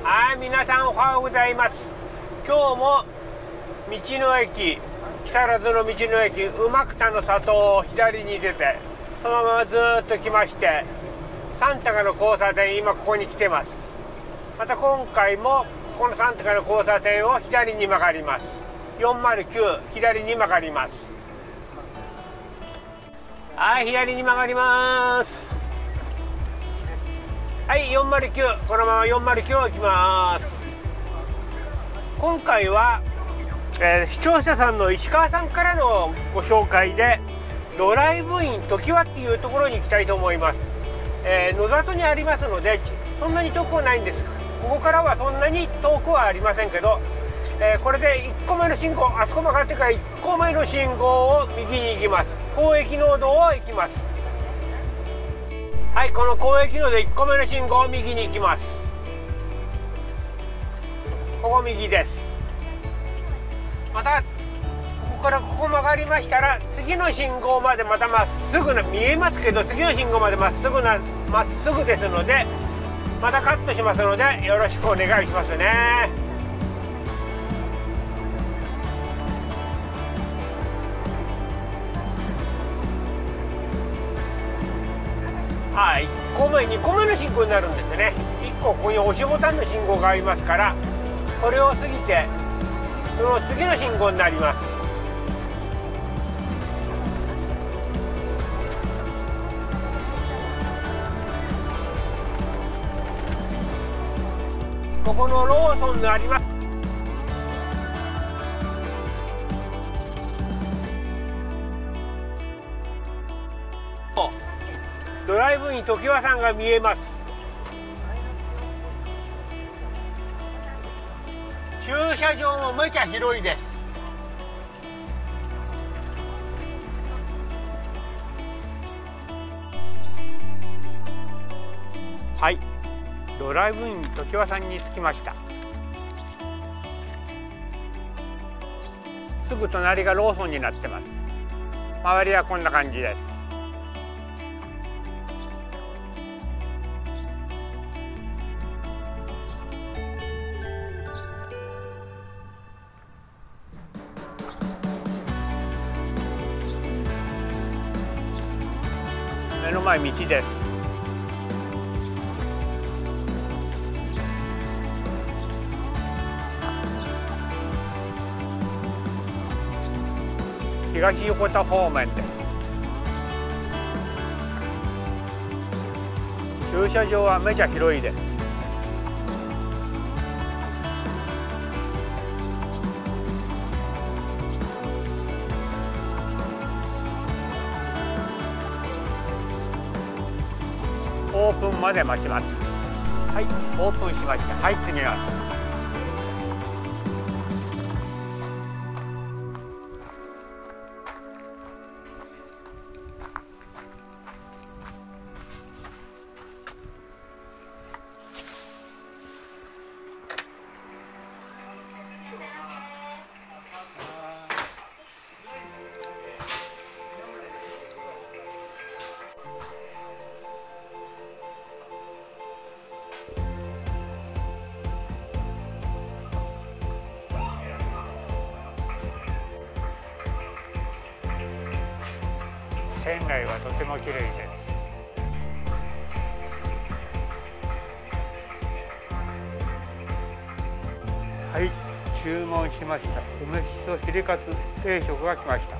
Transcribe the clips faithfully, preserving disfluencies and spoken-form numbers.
はい、皆さんおはようございます。今日も道の駅、木更津の道の駅馬北の里を左に出て、そのままずっと来まして、三鷹の交差点、今ここに来てます。また今回もここの三鷹の交差点を左に曲がります。よんまるきゅう、左に曲がります。はい、左に曲がります。はい、よんまるきゅう、このままよんまるきゅうを行きます。今回は、えー、視聴者さんの石川さんからのご紹介でドライブインときわっていうところに行きたいと思います。えー、野里にありますのでそんなに遠くはないんです。ここからはそんなに遠くはありませんけど、えー、これでいっこめの信号、あそこ曲がってからいっこめの信号を右に行きます。交易農道を行きます。はい、この交易農道いっこめの信号を右に行きます。ここ右です。またここからここ曲がりましたら次の信号までまたまっすぐな見えますけど、次の信号までまっすぐなまっすぐですので、またカットしますのでよろしくお願いしますね。はい、いっこめにこめの信号になるんですね。いっこここに押しボタンの信号がありますから、これを過ぎてその次の信号になります。ここのローソンにあります。ドライブイン常盤さんが見えます。駐車場もめちゃ広いです。はい、ドライブイン常盤さんに着きました。すぐ隣がローソンになってます。周りはこんな感じです。目の前道です。東横田方面です。駐車場はめちゃ広いです。オープンまで待ちます。はい、オープンしました。入ってみます。店内はとても綺麗です。はい、注文しました。梅しそヒレカツ定食が来ました。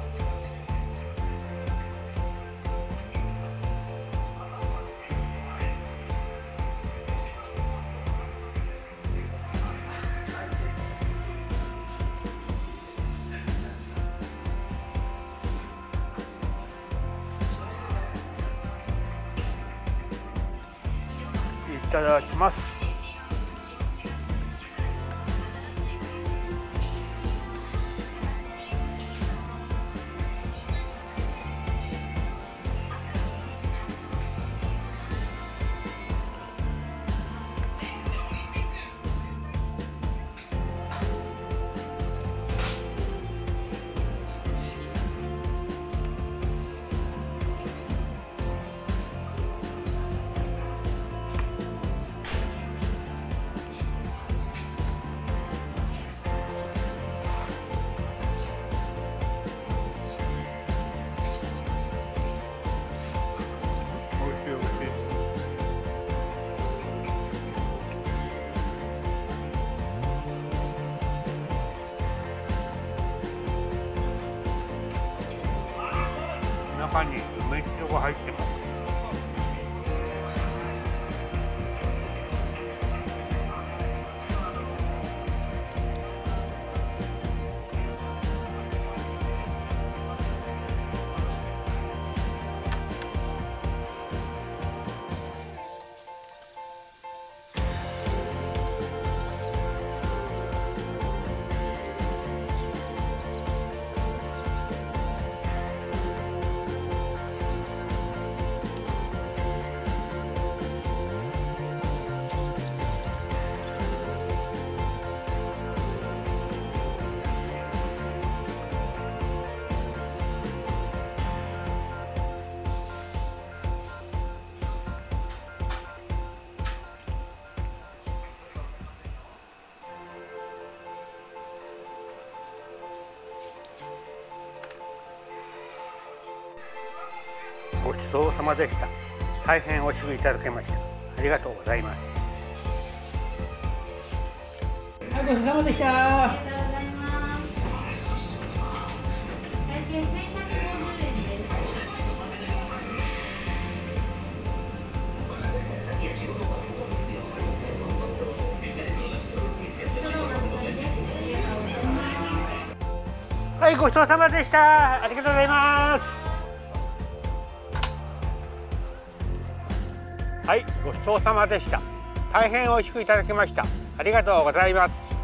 いただきます。 中に梅しそが入ってます。ごちそうさまでした。大変おいしくいただけました。ありがとうございます。はい、ごちそうさまでした。 ありがとうございます。会計せんひゃくごじゅうえんです。 はい、ごちそうさまでした。ありがとうございます。はい、ごちそうさまでした。大変美味しくいただきました。ありがとうございます。